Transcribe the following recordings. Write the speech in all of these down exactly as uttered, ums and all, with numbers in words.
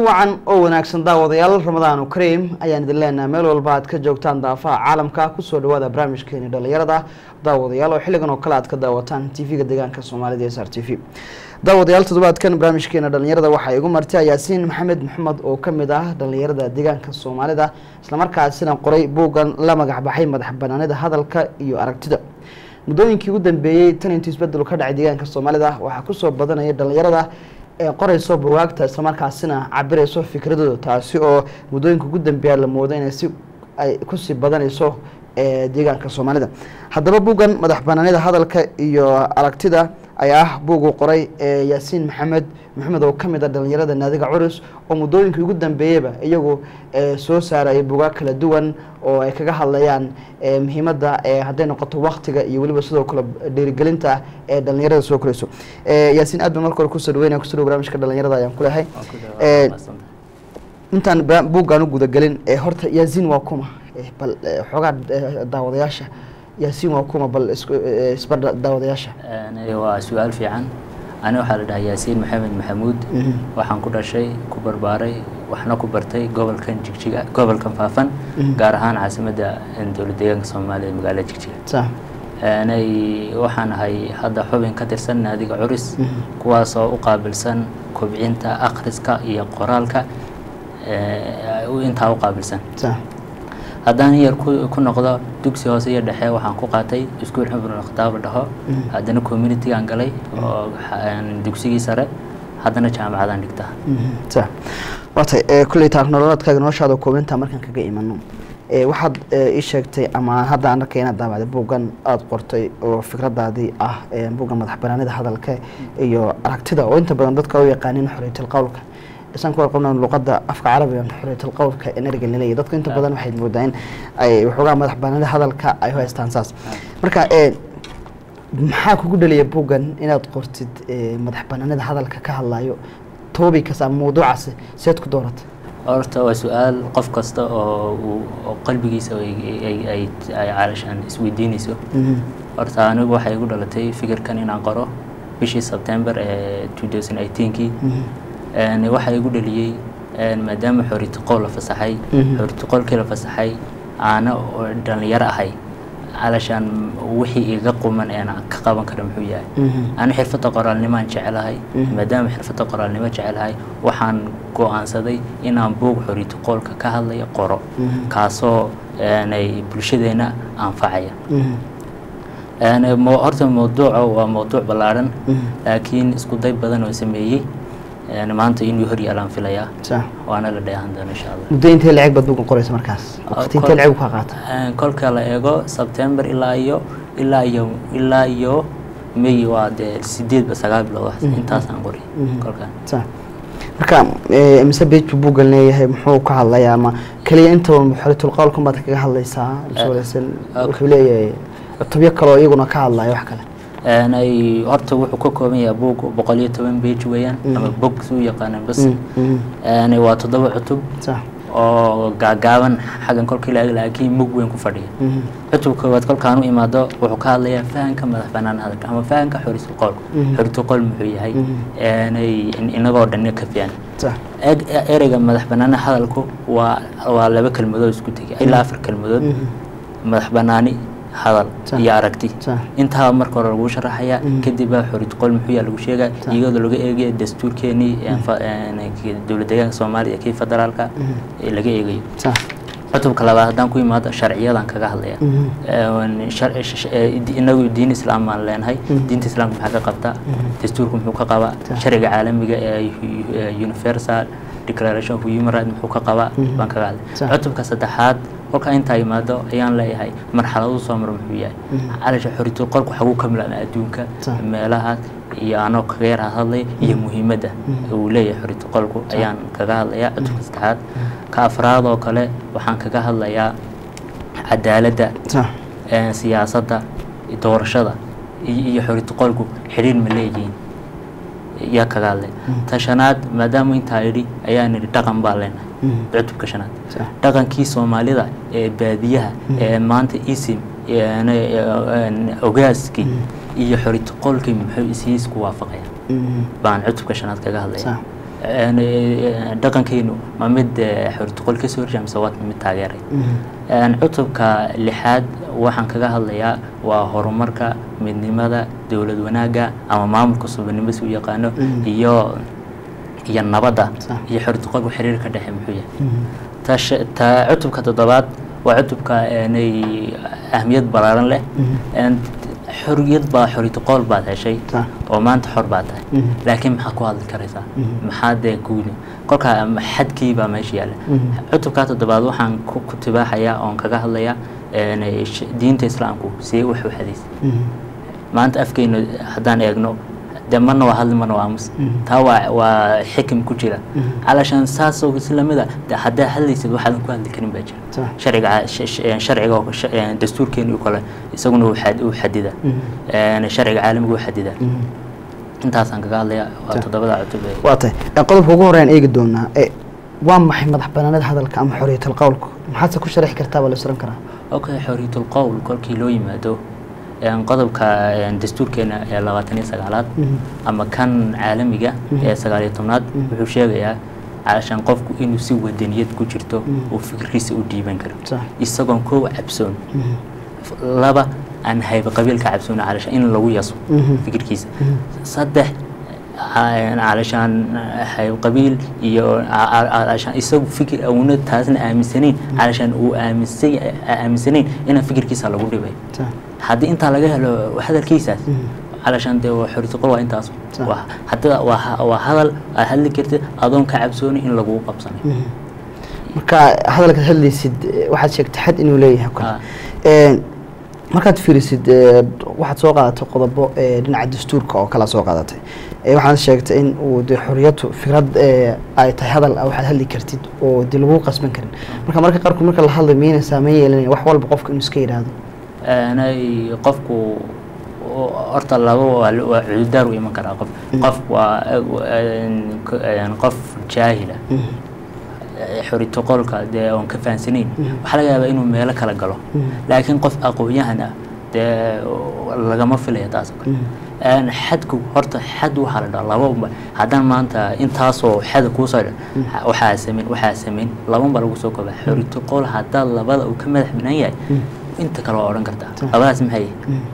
wacan oo wanaagsan daawadayaal Ramadaan Kariim ayaan idin leenahay meel walba aad ka joogtaan daafaha caalamka ku soo dhawaada barnaamijkeena dhalinyarada daawadayaal oo xilligan oo kale aad ka daawataan T V-ga deegaanka Soomaalida ee S R T V daawadayaal toddobaadkan barnaamijkeena dhalinyarada waxa igu martay Yaasiin Maxamed Maxamed oo kamid ah dhalinyarada deegaanka Soomaalida isla markaasina qoray buugan la magac baxay madax banaanida hadalka iyo aragtida mudooyinkii ugu dambeeyay tan intii isbedel ka dhacay deegaanka Soomaalida waxa ku soo badanaya dhalinyarada ee qorayso buugaagta isla markaasina cabirayso fikradooda taasi oo mudooyinka ugu dambeeya la moodo inay si ay ku sii badanayso ee deegaanka Soomaalida haddaba buugan madax banaanida hadalka iyo aragtida ayaa ah buugu qoray ee Yaasiin Maxamed Maxamed oo kamid ah dhalinyarada naadiga Curus oo mudooyinka ugu dambeeyaba iyagu soo saaray buugaag kala duwan oo ay kaga hadlayaan muhiimadda ee haday noqoto waqtiga iyo waliba sidoo kale dhiirigelinta ee dhalinyarada soo korayso ee Yaasiin aad markii hore ku soo dhaweynaa ku soo barnaamijka dhalinyarada ayaan ku leeyahay ee intaan buugan u guda galin ee horta Yaasiin waa kuma bal xogaa daawadayaasha Yaasiin waa kuma bal isbar daawadayaasha ana waa su'aal fiican ana waxa la dhahaa Yaasiin Maxamed Maxamuud waxaan ku dhashay ku barbaaray waxna ku bartay gobolkan Jigjiga gobolkan Faafan gaar ahaan caasimadda dowladda deegaanka Soomaaliya magaalada Jigjiga ana waxaan ahay hadda xubin ka tirsan naadiga Curus kuwaas oo u qaabilsan kobcinta akhriska iyo qoraalka ee inta u qaabilsan haddaan yar ku noqdo dugsi hoose iyo dhexe waxaan ku qaatay iskuul Cumar Khataab dhaho haddana community aan galay oo dugsigii sare haddana jaamacadan dhigtaa ta waxa ee kulli teknolojiyadka noloshaada koobinta markan kaga iimano ee waxaad ii sheegtay ama hadda aan arkayna daawada buugan aad qortay oo fikradaadii ah ee buugan madax banaanida hadalka iyo aragtida oo inta badan dadka u yaqaaniin xoriyada qowlka isaan ku aqoonaan luqadda afka carabiga xoriyada qowlka energy leeyahay dadka inta badan waxay moodaan ay waxoogaa madax banaanida hadalka ay haystaan saas marka ee maxaa kugu dhaliyay buugan inaad qortid madax banaanida hadalka ka hadlayo toobikaas ama mowduucaas seed ku dooratay horta waa su'aal qof kasta oo qalbigiisa ay ay ay caalashan isweydiinayso horta anigu waxay igu dhalatay fikirkan inaan qoro bishii September ee twenty eighteen-kii أنا واحد يقول لي أنا ما دام حرية قول فصحي حرية قول كلا فصحي أنا دان يرى هاي علشان وحي يقوم من أنا كقابن كلام حوياي أنا حرفة قرار اللي ما نشعل هاي ما دام حرفة قرار اللي ما نشعل هاي وحن جو عن صدي إن أنا بوق حرية قول كهلا يقرأ كاسو أنا بلشدنا أنفعيا أنا مو أرتب موضوع أو موضوع بلارن لكن اسكت ضيب بدن وسميه أنا ما أنت إني هري ألام في ليا وأنا لدي عندنا إن شاء الله. مدة أنت لعب بدوق قرية مركز. وقت أنت لعب فقط. كل كلا إيجو سبتمبر إلا يو إلا يوم إلا يو مي واد سديد بس قبل واحد أنت أصلا قري. كل كان. صح. مركام مسبيت ببوق لنا هي محوك على يا ما كلي أنت ومحرة القول كم بتك على يسا. سؤال وكلي الطبيعة كلا يجونا كعلى يحكي. أنا أرتب وحكوكم يا بوك بقولي تمن بيج ويان أما بوك سوي قانا بس أنا واتضوع عتب أو جاجاون حاجة كل كلا لكن مجوين كفرية عتب كوات كل كانوا إمادا وحكال لي فان كم فنان هذا أما فان كحرية القلب حرية القلب محوي هاي أنا إن قاعد إني كفيان أرجع مذهب فنان هذا الكو ولا بك المدود سكوتي إلا أفرك المدود مذهب فناني هذا يا ركتي أنتها مركور الوش رحيا كدبا حرية قول محيا الوشيجا يجود لقى إيجي دستور كيني يعني دولة ديان الصومالية كيف فدرالك لقى إيجي أتوب كلا دام كوي ماذا شرعية دان كجهلية شرع إنه دين الإسلام ما لين هاي دين الإسلام بحاجة قبضة دستوركم حقوق قبا شرع عالم بيجا يونيفرسال declaration of human rights حقوق قبا بان كجهل أتوب كصدحات وكان أنت ماذا أيام لا هاي مرحلة صامر محبية على حرية القلب وحقوق كاملة أدونك مالها يعني غير هذا هي مهمة ده ولا حرية القلب أيام كجهل يا أتوقع كأفراد وكله وحن كجهل يا عدالة سياسة دور شذا هي حرية القلب حرير ملايين يا كجهل تشناد ما دام أنت هاي أيام الرقم بالين عتب كشنات دقن كي Soomaalida ee baadiyaha ee maanta isim yani ogaaski iyo xoriyad qolkii muxuu isiis ku waafaqaya baan cutubka shanaad kaga hadlaya dhaqankeenu ma mid xorriyad qol ka soo horjeeda mise waa mid taageeray cutubka lixaad waxaan kaga hadlayaa waa horumarka midnimada dawlad wanaaga ama maamulka suubanimo si u yaqaano iyo iyo nabadda iyo xorriyad qolka xiriir ka dhaxay muxuu yahay ta cutubka toddobaad waa cutubka inay ahmiyad balaaran leh xorriyad baa xorriyad qol baad heshay oo maanta xor baad tahay laakiin maxaa ku hadli karaysaa maxaa dee guuni kolka xadkii baa meesha yaala cutubka toddobaad waxaan ku tibaaxayaa oon kaga hadlayaa diinta islaamku si wax u xadiis maanta afkeena haddaan eegno de marna waa hadli marna waa aamus taa waa waa xikim ku jira علشان ساسو إسلامي ده حدا حد يصير واحد نكون عند كريم بيجر شرع شرع دستور كين يقول يسوونه واحد وحدده أنا شرع عالمي وحدده أنت أصلاً قال لي تضبط على تبي واضح يقول فوقورين إيه قدومنا وام محمد حبنا هذا الكلام حرية القول محاسة كل شرح كرتاب ولا سلام كره أوكي حرية القول كل كيلو يمدو يعني قضب كدستور كنا لغتني سجالات أما كان عالمي جا سجالات تمناد بحوشية جا علشان قف إنه سوى الدنيا كوجرته وفكر كيس ودي بنكر يستقون كو عبسون لبا أن هاي بقبيل كعبسون علشان إنه لو يصو فكر كيس صدق علشان هاي قبيل يو علشان يسوي فكر أو نتهزن آمن سنين علشان هو آمن سي آمن سنين إنه فكر كيس على قولي بي حد أنت لقاه له هذا الكيسات علشان ده حرية القول أنت أصلا حتى وهذا هل كرت أظن كعبسوني إن لقوه قبصني مركا هذا لك هل يسد واحد شيء تحد إنه ليه هكذا مركا تفير سد واحد سوق على تقضبه لنا الدستور كأو كلا سوق على تي واحد شيء إن ودي حريته في رد أي هذا أو واحد هل كرتد ودي لقوه قسم كرن مركا مركا قاركم مركا الحظ مين سامية لأن وحول بقفك مسكين هذا أنا قفكو أرتل الله وعدار ويمكن كرا قف قف و يعني قف جاهلة حرية تقول كده وانكفان سنين وحلاقة بينه مالك على قلو لكن قف أقوياء هنا ده لقى ما في له تاسك أنا حدكو هرت حد وحال الله هذا ما أنت أنت أصو حد كوصل وحاسمين وحاسمين لا ما بلغوا سوق به حرية تقول هذا الله بدأ وكمل حبنايا أنت كلا أوران كرتا أبغى هاي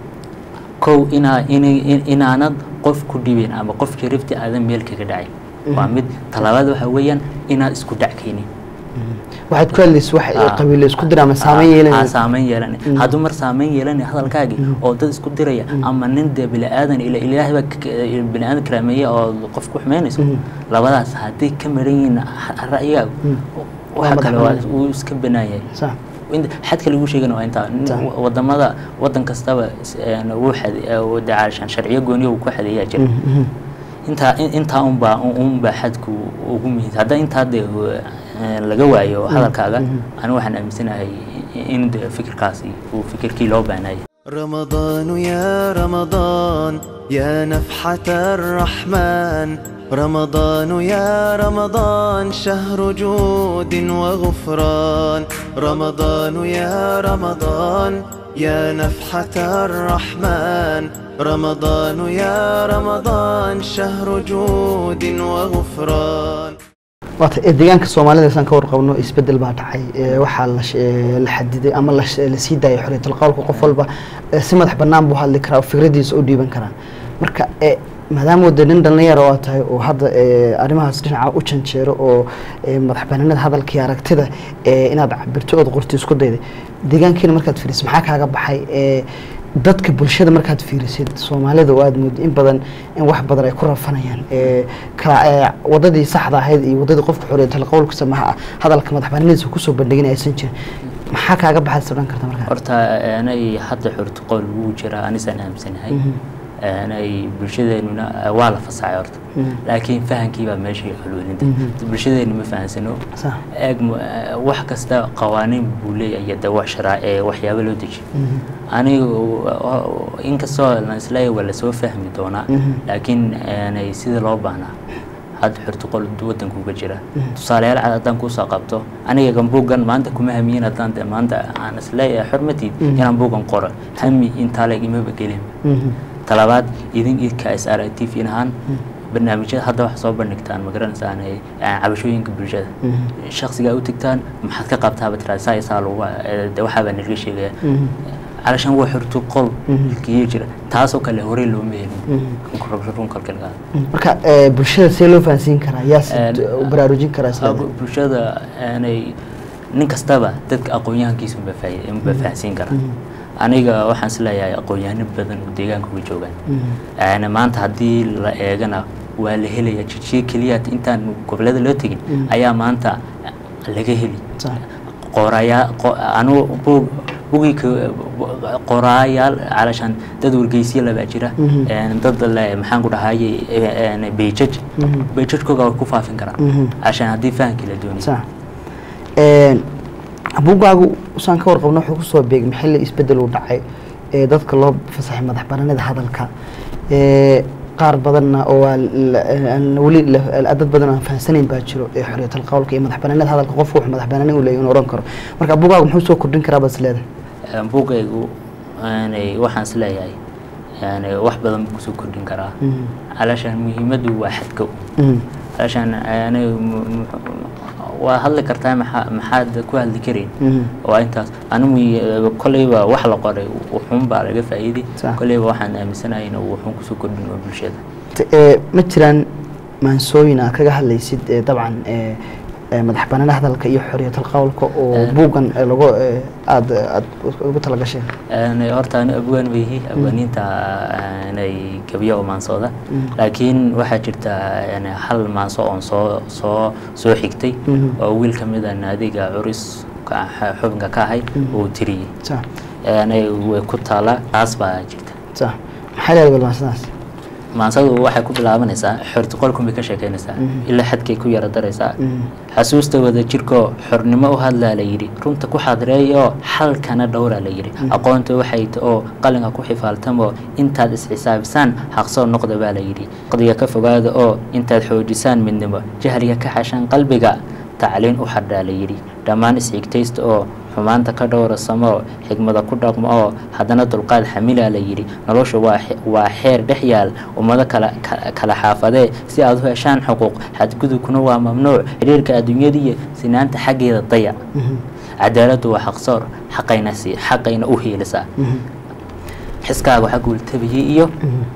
كو إنا إنا إنا أنا قف كديبين أما قف شرفتي هذا ملك كداعي وعمد طلبات وحويا إنا اسكت دعكيني واحد كل سوح قبيل اسكت درا مسامي يلني سامي يلني هذا مر سامي يلني هذا الكاجي أو تد اسكت دريا أما نند بلا آذن إلى إله بك بلا آذن كرامية أو قف كحمان اسمه لا بلاس هذه كمرين الرأي وحكى وسكب بناية صح حتى لو شيء إنه أنت وضم هذا وضم كستوى واحد ودع عشان شرعية جوني وكواحد يأجر أنت أنت أم با أم بحدك وقومي هذا أنت هذا لجواي وهذا كذا أنا واحد أمسنا هي إن فكر قاسي وفكر كيلو بعناي رمضان يا رمضان يا نفحة الرحمن رمضان يا رمضان شهر جود وغفران رمضان يا رمضان يا نفحة الرحمن رمضان يا رمضان شهر جود وغفران وقت الديان كسومالي سان كور قبنو يسبدل بعد حي وحال الحديد أما لسيدا يحرية القول قفل با سمح بنام بوها اللي كرا وفكردي سعودي بنكران مركا maadaama waddanin dhalinyaro oo tahay oo hadda arrimahaas dhinaca u janjeero oo madaxbannaanada hadalkii aragtida inaad cabirto oo qorti isku dayday deegaankiina markaad fiirisid maxaa kaaga baxay dadka bulshada markaad fiirisid Soomaalida oo aad mud in badan in wax badan ay ku rafanayaan kala wadadii saxda ahayd iyo wadadii qofka xoriyada qowlka samaha hadalka madaxbannaanadiisa ku soo bandhigin aysan jirin maxaa kaaga baxay sabran karta markaa horta anay hadda xoriyada qowl uu jira anisan aamsanahay أنا برشيدة إنه ولا فصاعي أرد لكن فهم كيف ماشي حلوين ده برشيدة إنه ما فهم سنو صح أجم واحد كستا قوانين بولي يد واحد شرائع وحياة بلوديش أنا إن كسر الناس لا ولا سوى فهم دونا لكن أنا يصير لعبنا هذا حرت قول دوت نكون بجرا تصالح على دان كوسا قبته أنا يجمع بوجن ما عندك كم همين أدان ما عند أنا سلاي حرمتي يعني بوجن قرر همي إن تلاقي ما بكلم طلبات إذن إذ كأس آر تي في نهان barnaamijyada hadda wax soo bandhigtaan ma garanaysaa inay cabashooyinka bulshada shakhsiga u tagtaan maxaad ka qabtaaba tiraa saa isaa lagu waxaa baa nalaga sheegaya علشان هو حرتو قل كيجر تاسو كله هوري لو مين كونكرون كلكلغا marka bulshada see loo fahansiin karaa yaas baraarujin karaa sabab bulshada aanay nin kastaba dadka aqoonyahankiisa ma faa'iido ma fahansiin karaa aniga waxaan isleeyahay aqoonyahano badan oo deegaanka ku joogan aan maanta hadii la eegana waa la helaya jijiye kaliya intaan gobolada loo tagin ayaa maanta laga heli qoraya anu buugi qoraayal علشان dad wargeysiyo la baajira een dad la maxaan ku dhahaayay een beejaj beejajkooga ku faafin kara عشان hadii fahanki la doonay sax een buugaagu saan ka warqabno wuxuu ku soo beegay xilli isbedel u dhacay ee dadka loo fasaxay madax bannaanida hadalka ee qaar badan oo wali dad badan aan fahansaneyn baa jiro ee xoriyada qowlka iyo madax bannaanida hadalka qofku wax madax bannaan u leeyahay oran karo marka buugaagu muxuu soo kordhin karaa bas leedahay buugaygu aanay waxaan isleeyahay yani wax badan ku soo kordhin karaa علشان muhiimadu waa xadko علشان aanay waa hadli kartaa maxaad ku hadli kareen oo intaas anigu kuleyba wax la qoray wuxuun baa laga faa'iiday kuleyba waxaan aaminsanahay inuu wuxuun ku soo kordhin oo bulshada ee ma jiraan maansooyin kaga hadlaysid dabcan ee madax bannaanida hadalka iyo xoriyada qowlka oo buugan lagu aad aad ugu tala gashay ee horta aan abwaan weeyay abwaaninta aanay gabiyo maansooda laakiin waxa jirta yani hal maanso oo soo soo soo xigtay oo wiil kamid ah naadiga curis ka xubinka ka ahay oo tiriyay sax aanay way ku taala taas baa jirta sax maxay leedahay balmaasadaas maansadu waxay ku bilaabanaysaa xorta qolkuma ka sheekeynaysaa ilaa xadkay ku yara daraysaa xasuusta wada jirko xornimo u hadlaa la yiri runta ku xadreeyo halkana dhowra la yiri aqoonta waxay oo qalinka ku xifaaltamo intaad is xisaabsan xaqsoo noqdo baa la yiri qadiya ka fogaada oo intaad xoojisaan midnimo jahliga ka xashan qalbiga tacliin u xadhaa la yiri dhamaan is xigtaysta oo xumaanta ka dhowra samo xigmada ku dhaqmo oo hadana dulqaad xamila la yiri nolosha waa waa xeer dhexyaal umada kala kala xaafadee si aad u heshaan xuquuq xadgudubkuna waa mamnuuc xiriirka adduunyada iyo sinaanta xageeda daya cadaaladu waa xaqsoor xaqayna si xaqayna u heelisa xiskaaga waxa guul tabiyay iyo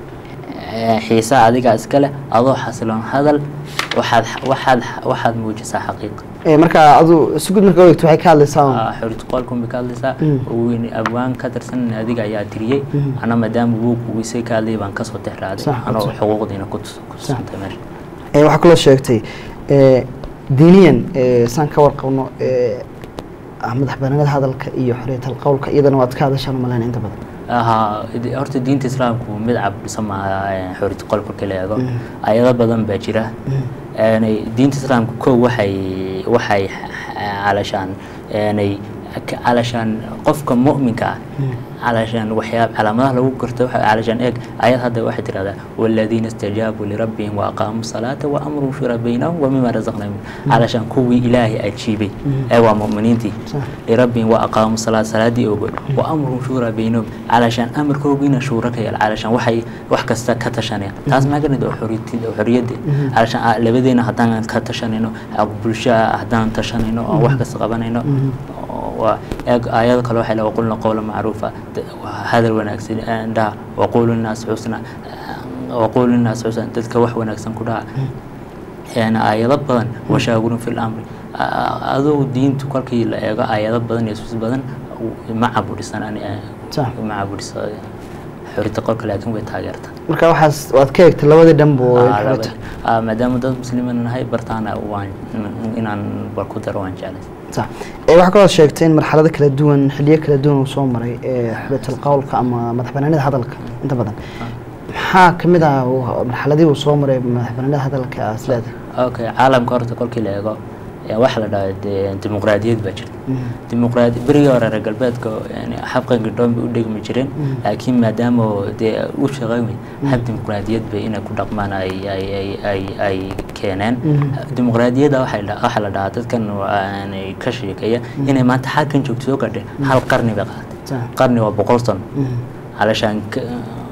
xiisa adiga iska leh adoo xasiloon hadal waxaad waxaad waxaad muujisaa xaqiiqo ee marka adu sugud marka waqti waxay ka hadlaysaa xoriyada qolku ka hadlaysaa oo weyn abwaan ka tirsan adiga ayaa tiriyay ana maadaama uu ku wisay ka hadlay baan ka soo tixraaday ana xuquuqdiina ku tusantay meesha ee waxa kala sheegtay ee diiniyan ee san ka warqabno ee madax bannaanida hadalka iyo xoriyada qowlka iyadana waad ka hadashaan malayn inta badan aha horta diinta islaamku mid cabsama xoriyada qolka kale eego ayada badan baa jira aanay diinta islaamku ko waxay waxay علشان يعني علشان قفك مؤمن كا علشان وحياب على ما لو قرت علشان إيه آيات هذا واحد هذا والذين استجابوا لربهم وأقاموا الصلاة وأمروا شورى بينهم ومما رزقناهم علشان كوي إلهي أجيبي أيوة مؤمنين تي لربهم وأقاموا الصلاة صلاة دي أقول وأمروا شورى بينهم علشان أمر كوبينا شورى كيال علشان وحي وحكست كتشانيا تاز ما قلنا دو حريتي دو حريتي علشان لبدينا هدان كتشانينو أقبل شاء هدان تشانينو أو وحكست قبانينو وآيات كل واحد لو قلنا قولا معروفا هذا الوناكسن ده وقول الناس حسنا وقول الناس حسنا تلك وح وناكسن كلها يعني آيات بدن وشاورون في الأمر هذا الدين تقول كي آيات بدن يسوس بدن مع أبو رسان يعني مع أبو رسان xoriyada qolka laakiin way taageertaa marka waxaas waad ka eegtay labada dhanbo ah maadaama dad muslimiin nahay bartaana waan inaan bar ku daro waan jeclay sax ee waxa kale sheegtay in marxalada kala duwan xilliyo kala duwan oo soo maray ee xoriyada qolka ama madax bannaanida hadalka inta badan maxaa kamid ah marxaladii uu soo maray madax bannaanida hadalka aslada okay caalamka horta qolkii la eego wax la dhahay dimuqraadiyad baa jirta dimuqraadi bariga hore reer galbeedka yani xabqanka dhoombi u dhigmi jireen laakiin maadaama dee u shaqeeyay hab dimuqraadiyad bay inay ku dhaqmaan ay ay ay ay keeneen dimuqraadiyada waxay waxa la dhahaa dadkan yani ka sheekaya inay maanta xalkan joogto soo gadhay hal qarni ba qaatay qarni waa boqol sano علشان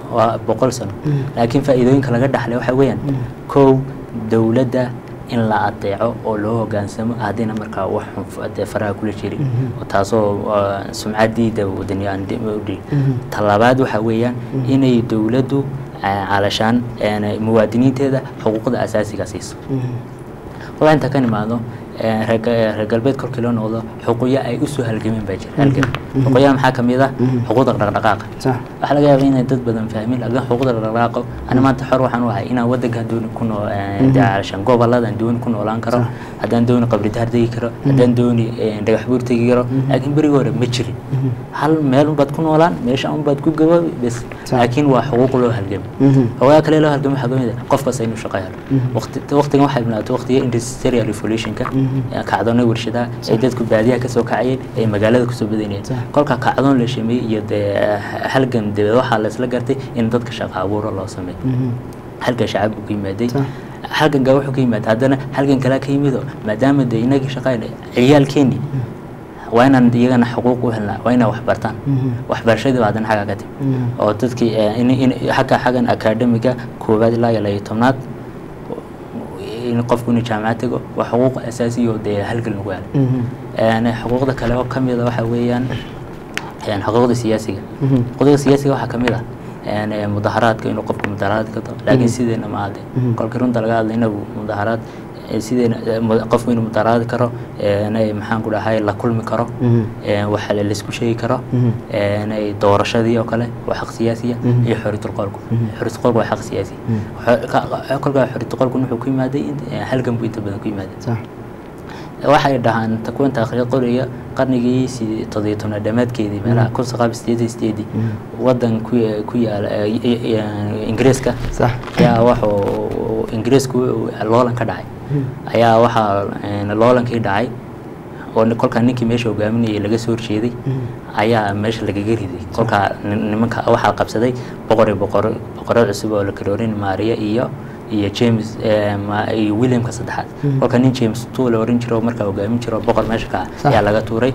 waa boqol sano laakiin faa'iidooyinka laga dhaxlay waxa weeyaan kow dawladda in la adeeco oo loo hoggaansamo hadina markaa wax xun faraha kula jiray oo taasoo sumcadiida wadaniyaan dib talabaad waxa weeyaan inay dawladdu علشان يعني موادينيتها حقوقها أساسية أساس. والله أنت كان معنا رجال بيت كل كلون والله حقوقية أي أسوء هالجميع بيجر هالجميع حقوقية محاكم إذا حقوق الرقاق صح إحنا جايين ضد بدن فاهمين لكن حقوق الرقاق أنا ما تحر وحن وهاي إنا ودك هدون كونوا ده علشان قبل الله دون كونوا لان كرا هدان دون قبل دهر دي كرا هدان دوني ده حبور تيجي كرا لكن بريورة متشري هل مالهم بتكونوا لان مش عم بتكون جواب بس لكن وحقوق له هالجميع هو كله له هالجميع حقوق إذا قف بس إنه شقير وقت وقت واحد من وقت إندستريال ريفوليوشن كا كعدون ورشدها سيدتك بعديها كسو كعيل أي مجالات كسو بدينية كل كعدون لشمي يد حلقن دوحة لسلقرتي إن ضدك شقة عبور الله سمي حلقة شعب قيمة دي حلقن جوح قيمة هذانا حلقن كلا قيمة ما دام دينك شقة عيال كيني وين عندي حقوق وهلا وين وحبرتان وحبر شيء بعدين حاجة كتير أو تذكي إن إن حكى حاجة أكاديمية كوباد لا يلا يتمنات إن قفكوني جامعتك وحقوق أساسية ودي هلك النقال يعني حقوق ذا كلام كم يدا وحويان يعني حقوق السياسية حقوق السياسية وحكمية يعني مظاهرات كأنه قفك مظاهرات كده لكن سيدنا ما عادي كل كرون تلقى لنا مظاهرات سيدنا قف من مظاهرات كرو يعني محن كل هاي لا كل مكرو وحل اللي سكو شيء كرو يعني دور شديد وكله وحق سياسية هي حرية القول حرية القول وحق سياسي كل حرية القول كنا حكومة مادي هل جنب يتبدأ حكومة مادي صح واحد ده عن تكون تأخير قرية قرنيجي سي تضيتنا دمات كذي ملا كل سقاب استيدي استيدي ودن كوي كوي إنجليزكا صح يا واحد إنجليزكو اللولن كداعي أيا واحد اللولن كداعي وكل كان نيكي ماشي وجامني لقى سور شيء أيا ماشي لقى جريدي كل كان نمك واحد قبضي بقري بقري بقري عصبة ولا كلورين ماريا إياه iyo James ma iyo William ka saddexaad halka nin James tool oran jiro marka uu gaamin jiro boqor meesha ka ayaa laga tuuray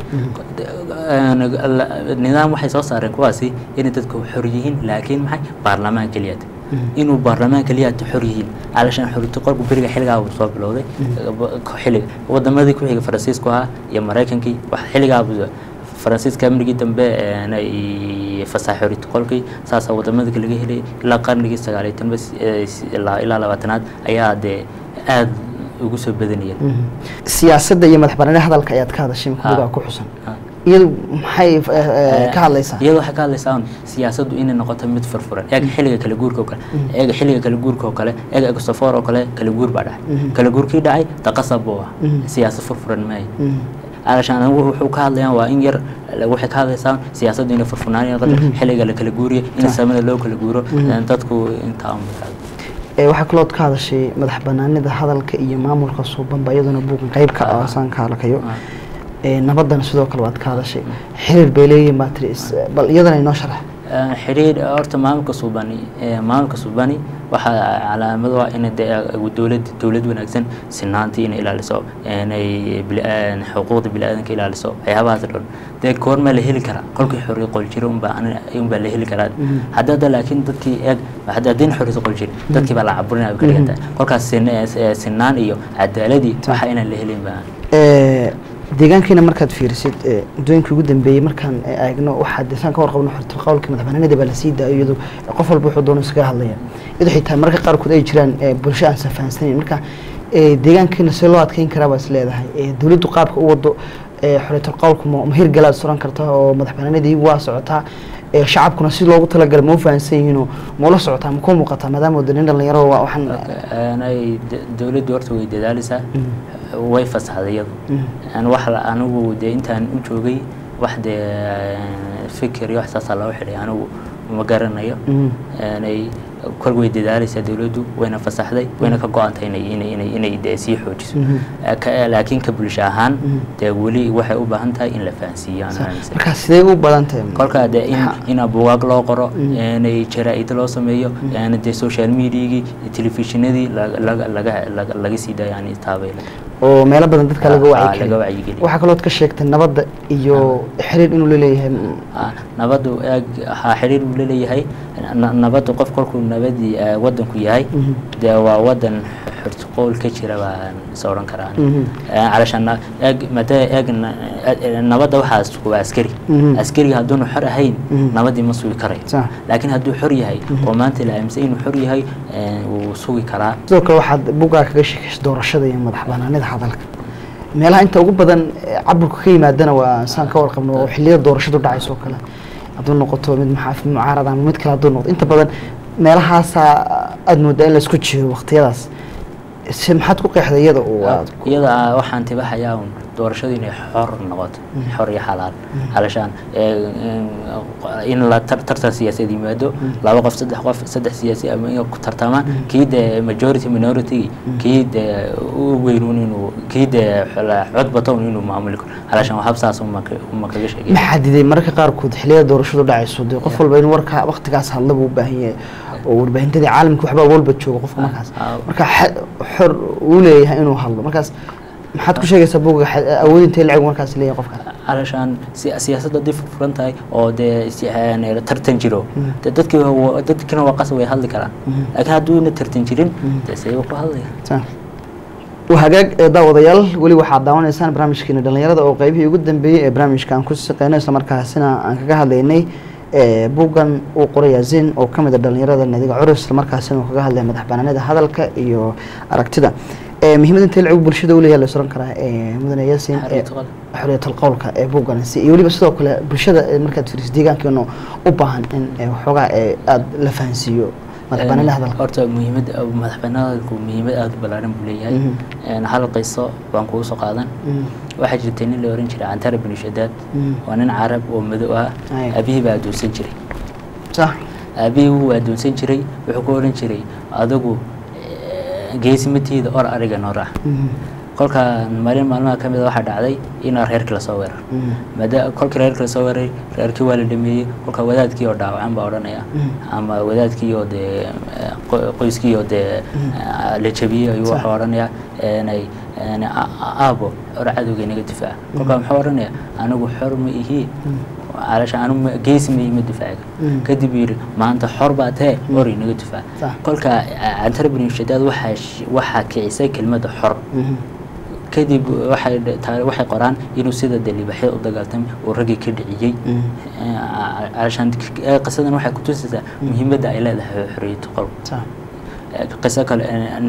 nidaam waxay soo saareen kuwaasi in dadku xor yihiin laakiin maxay baarlamaan kaliya inuu baarlamaan kaliya xor yihiin علشان xorriyadda qolku bariga xilliga uu soo bilowday xilliga wadamadii ku xiga Faransiiska ah iyo Mareykankii wax xilliga uu فرانسيسكا مريجي تنبأ أنا فصاحة ريتقولكي ساسا ودمنا ذيك اللي هي لا قرن جي سجاليتن بس إلا إلا لواتناد أياد أد وجوس بدنيا. السياسة ده يوم الحبرنا هذا الكيات كهذا الشيء مكبودا كحسن. يل حي كهاليسا. يل حكاليسان سياسة إن النقطة متفرفرة. يا حلقة كالجور كوكل. يا حلقة كالجور كوكل. يا كسفار كوكل كالجور بعده. كالجور كي داعي تقصبوا سياسة فرفرة ماي. علشان هو حكى لنا وإن ير لو حكى هذا سام سياسة دينا فرفنانية غير حلقة لكالجورية إن السماء لو كالجورو أن تذكو أنت أم ee waxa kale oo ka hadashay madax banaanida hadalka iyo maamulka suuban bayaduna buuqan qayb ka ah san ka halkayo ee nabadan sidoo kale waad ka hadashay xiriir beeleeyay maatris bal iyadana inoo sharax xiriir horta maamulka suubani ee maamulka suubani waxa calaamad waa in dawladda dawlad wanaagsan sinaantii in ilaaliso inay bilaan xuquuqda bilaadanka ilaaliso waxyaabahaas dhan dee koorma la heli kara qolkii xorriyo qol jiro un baa in baa la heli karaa hadda laakiin dadkii eeg hadda hadin xorriyo qol jiro dadkii baa la caburinaa ka dhiganta qolkaas sinaan iyo cadaaladii waxa inaan la helin baa ee deegaankeena markaad fiirisid dooyinkii ugu dambeeyay markaan eegno waxa deegaan ka warqabno xorta qowlka madaxbannaanida baa la sii daayay qof walba wuxuu doono iskaga hadlaya iyadoo xitaa marka qaar kood ay jiraan bulsho aan safahansaneyn marka deegaankeena si loo adkeyn karaa baa is leedahay dawladdu qaabka u wado xorta qowlka ma hirgalaad suran kartaa oo madaxbannaanidii waa socotaa shacabkuna si loogu talagalay ma u fahansan yihiin ma la socotaa ma ku muuqataa maadaama waddan dhalinyaro waa waxaan aanay dawladdu horta way dadaalaysaa way fasaxday aan wax anigu deyntan u joogay wax de fikir iyo xasaas la wixii anigu ma garanayo aanay kor way dadaalaysaa dawladdu wayna fasaxday wayna ka go'aantay inay inay inay deesii xoojiso laakiin ka bulsho ahaan de wali waxay u baahan tahay in la fahansiiyo marka sidee u badan tahay kolka de in in buugaag loo qoro inay jaraa'id loo sameeyo in de social media telefishinadii laga laga laga sii daayaan taabeelo oo meelo badan dadka laga wacyi waxa kale oo ka sheegtay nabadda iyo xiriir inuu leeyahay nabaddu ha xiriir uu leeyahay nabadda qof kolkuu nabadii wadanku yahay dee waa wadan xurtiqool ka jira baan is odhan karaa calashaan eeg madaa eeg nabadda waxaas waa askari askariga hadduunu xor ahayn nabadii ma sugi karayo laakiin hadduu xor yahay oo maanta la aaminsan inuu xor yahay wuu sugi karaa sidoo kale waxaad bugaa kaga sheekaysa doorashada iyo madax banaanida hadalka meelaha inta ugu badan caburka ka yimaadana waa saan ka warqabno oo xilliyada doorashadu dhacayso kale hadduu noqoto mid maxaafid mucaarad ama mid kale hadduu noqdo inta badan meelahaasaa aada moodaa in laisku jiro waqtiyadaas si maxaad ku qeexday iyada iyada waxaan tibahayaa un doorashadu inay xor noqoto xor iyo xalaal علشان in la tartan siyaasad yimaado laba qof saddex qof saddex siyaasi ama ay ku tartamaan kiid majority minority kiid u weynun inuu kiid cod bato inuu maamuli karo علشان wax habsaas uma kaga sheegay maxadiday marka qaar kood xiliyada doorashadu dhacayso qof walba in warka waqtigaas hadla buu baahan yahay oo warbaahintada caalamka waxba walba joogo qofka markaas marka xor uu leeyahay inuu hadlo markaas maxaad ku sheegaysaa buuga awood intee lacag markaas leeyahay qofka علشان siyaasadda dib furan tahay oo de tartan jiro dadkii dadkina waa qasab way hadli karaan laakiin hadduu ina tartan jirin say ku hadlayaan وهاجاج داوديال ولي واحد داون إنسان برامج كنا دلنا أو قريب يوجد دنبي برامج كان كل سقينا سمر كهسنا عن كجاه ليني بوجن وقرية زين أو كم دلنا يرد النادي عرس سمر كهسنا وكجاه لين مدح بنا هذا الك يو أركتدا مهم أن تلعب برشة ولي اللي صار كره مدن ياسين حرية القول كبوجن يولي بس كل برشة مركز فريس ديجان كأنه أباهن إن حاجة لفانسيو مدحبنا لهذا أرتا مهمة أو مدحبنا مهمة أو بلارن بليهاي أنا هذا القصة بانكوس قاعدا واحد جتني اللي أورنج عن ترى بن شداد وأنا عرب ومذوقها أبيه بعد سنجري صح أبيه بعد سنجري وحكوا سنجري أذوقه جيس متي ده أر أرجع نورا كل كان مريم معلومة كم إذا واحد عادي إن أرهير كلا صور ماذا كل كرهير كلا صور رهير كي والد مي كل كودات كي يودع عم بعورنا يا أما ودات كي يود قيس كي يود لتشبيه يو حوارنا يا أنا أنا أبو رعدو جيني الدفاع كل كان حوارنا أنا جو حرم إيه علشان أنا جيس مي مدفع كدبير ما أنت حربته وري نيجي دفاع كل كا عن ترى بني الشداد وحش وح كيسة كلمة حر كدب واحد واحد قرآن إنه سيد اللي بحيل ضجالتهم والرجل كده يجي علشان قصة واحد كتوس مهمة دائلة حرية القلب قصة كل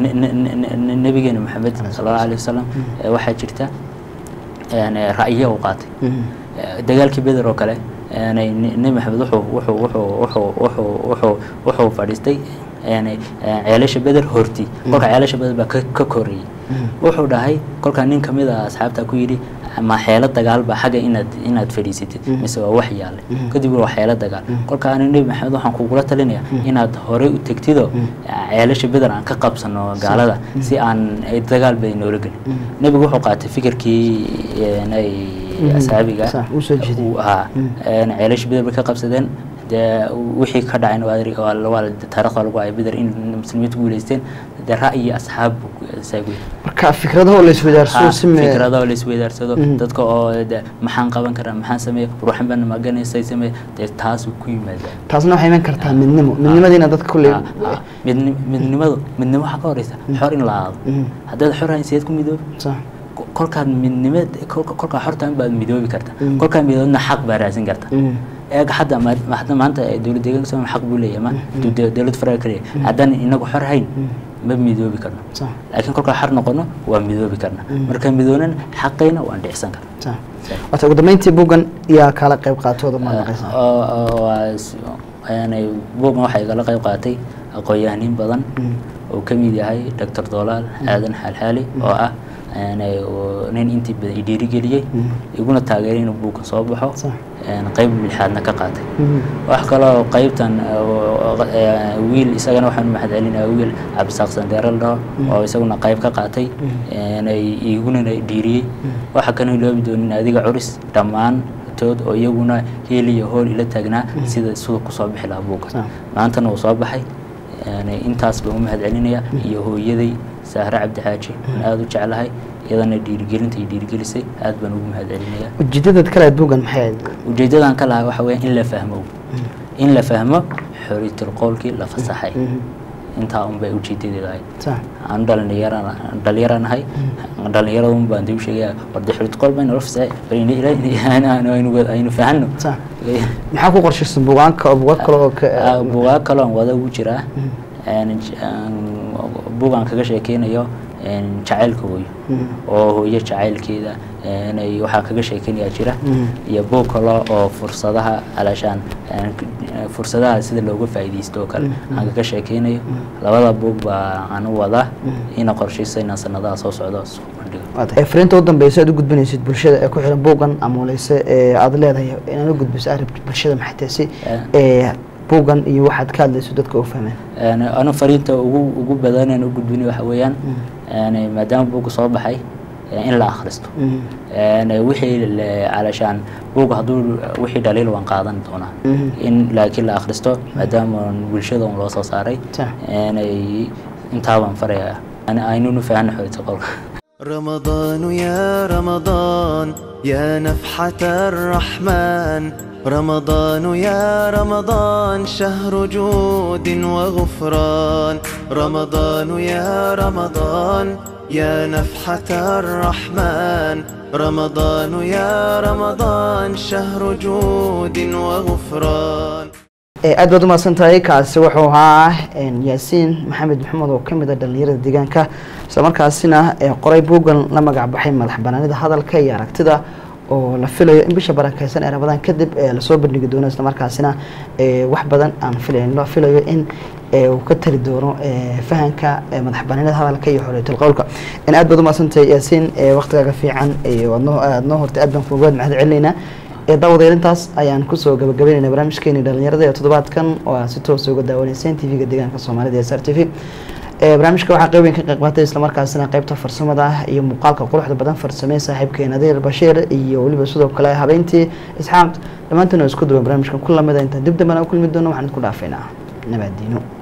النبي محمد صلى الله عليه وسلم واحد جرته يعني رأيه وقاطع dagaalkii Badr oo kale aanay Nabi Maxamed wuxuu wuxuu wuxuu wuxuu wuxuu wuxuu fadhiistay aanay ceelasha Badr horti kolka ceelasha Badr ba ka koriyay wuxuu dhahay kolka nin kamid ah asxaabta ku yiri ma xeelad dagaal ba xaga inaad inaad fadhiisatid mise waa wax yaale kadib waa xeelad dagaal kolka aan Nabi Maxamed waxaan kugu talinayaa inaad hore u tagtido ceelasha Badr aan ka qabsano gaalada si aan dagaal bay noola galin nabigu wuxuu qaatay fikirkii aanay أصحابيها وها أنا علاش بدر بكقب سدين ده وحي كذا عن وادري ولا ولا تاريخ ولا قاعد بدر إن المسلمين تقول يستين ده رأي أصحاب ساقي. مركب فكرة ده ولا سوي درسوا سمي. فكرة ده ولا سوي درسوا تذكر ده محن قبل كرام محن سمي روح بنا ما جاني سي سمي ده تاس وكوي ماذا. تاسنا حيمن كرتها من نمو من نمو دينا تذكر كل. من من نمو من نمو حقارسة حارين العاب. هذا الحر سيدكم يدور. صح. كل كان من نمد كل كل كان حرت بعد ميدوبي كرتا كل كان ميدونا حق برازين كرتا إيه حدا ما ما حدا ما أنت دولة ديجان سوى حق بوليه ما دولة فرق كريه عدنا إنك حر هين ما ميدوبي كرنا صح لكن كل كان حر نقولنا وميدوبي كرنا مركب ميدونا حقينا وعند إحسان كرنا صح وتقول ما أنت بوجن يا كلا قيب قاتو ضمن القصة آه يعني بوجن واحد كلا قيب قاتي أقويانين بدن وكميدي هاي دكتور دولار هذا حال حالي وآه أنا ونين أنت بديري قلية يقولون التاجرين بوك صباحه أنا قيب بالحادنا كقاطع وأحكي له قيبتن ويل يسجن واحد محد علينا ويل عبد الساقسن دارل ده أو يسجن قيب كقاطع أنا يقولون ديري وأحكي له لو بدون هذيك عرس تمان تود أو يقولون هيلي يهول إلى تجنا سيد سوق صباح له بوك ما أنت نو صباحي يعني أنت أصبح محد علينا يهو يدي سهرة عبد حاجي أنا هذا جعلها إذا ندير جيرن تيدير جلسي هذا بنوم هذا علينا وجدت كلا دوجن محيد وجدت عن كلا وحوي إن لا فهموا إن لا فهموا xoriytul qowlkii la fasaxay intaa un bay ujeedadeedu ahayd صح aan dhalinyarana dhalinyaranahay dhalinyarada un baan dib sheegaya warda xoriytul qowl bayna rafsay bayna ilaahay aynu aynu fahanno صح maxaa ku qorshaysan buugaanka oo buugaag kale oo buugaag kale oo wada ugu jira buugaan kaga sheekeynayo jacaylka hooyo oo hooyo jacaylkeeda inay waxa kaga sheekeynaya jira iyo buug kale oo fursadaha alashaan fursadaha sida looga faa'iideysto kale aan kaga sheekeynayo labada buug baa aan wada ina qorshaysan sanadaha soo socda soo bandhigo ee fariinta u dambeysay aad u gudbinaysid bulshada ee ku xiran buugan ama leeyse ee aad leedahay inaad u gudbiso arrin bulshada maxay tahay ee buugan iyo waxaad ka hadlayso dadka u fahmeen ana ana fariinta ugu ugu badan ee u gudbinayo waxa weeyaan ana maadaama buugu soo baxay in la akhristo ana wixii alashaan buugu haduu wixii dhaliil waan qaadan doonaa in laakiin la akhristo maadaama bulshada loo soo saaray ana inta baan faraya ana aynu fahano xogta qolka رمضان يا رمضان يا نفحة الرحمن رمضان يا رمضان شهر جود وغفران رمضان يا رمضان يا نفحة الرحمن رمضان يا رمضان شهر جود وغفران aad baad u mahadsantahay kaasi wuxuu ahaa yaasiin maxamed maxamed oo kamid ah dhalinyarada deegaanka isla markaasina qoray buugan la magac baxay madax banaanida hadalka iyo aragtida oo la filayo in bisha barakeysan ee Ramadaan kadib la soo bandhigi doono isla markaasina wax badan aan filayn la filayo in uu ka tari doono fahanka madax banaanida hadalka iyo xoriytul qowlka in aad baad u mahadsantahay yaasiin waqtiga fiican ee wadno aad noo hortay aad baan kuugu mahad celinayna ee daawadeerintaas ayaan ku soo gabagabeynaa barnaamijkeena dhalinyarada ee toddobaadkan oo si toos ah uga daawaneyseen T V-ga deegaanka Soomaalida ee S R T V ee barnaamijka waxa qayb weyn ka qayb qaatay isla markaasina qaybta farsamada iyo muuqaalka quruxda badan farsamay saaxiibkeena Adeer Bashiir iyo waliba sidoo kale habeentii Isxaaq dhamaantood isku duwan barnaamijkan kullamada inta dib dambana u kulmi doono waxaan ku dhaafaynaa nabaddiino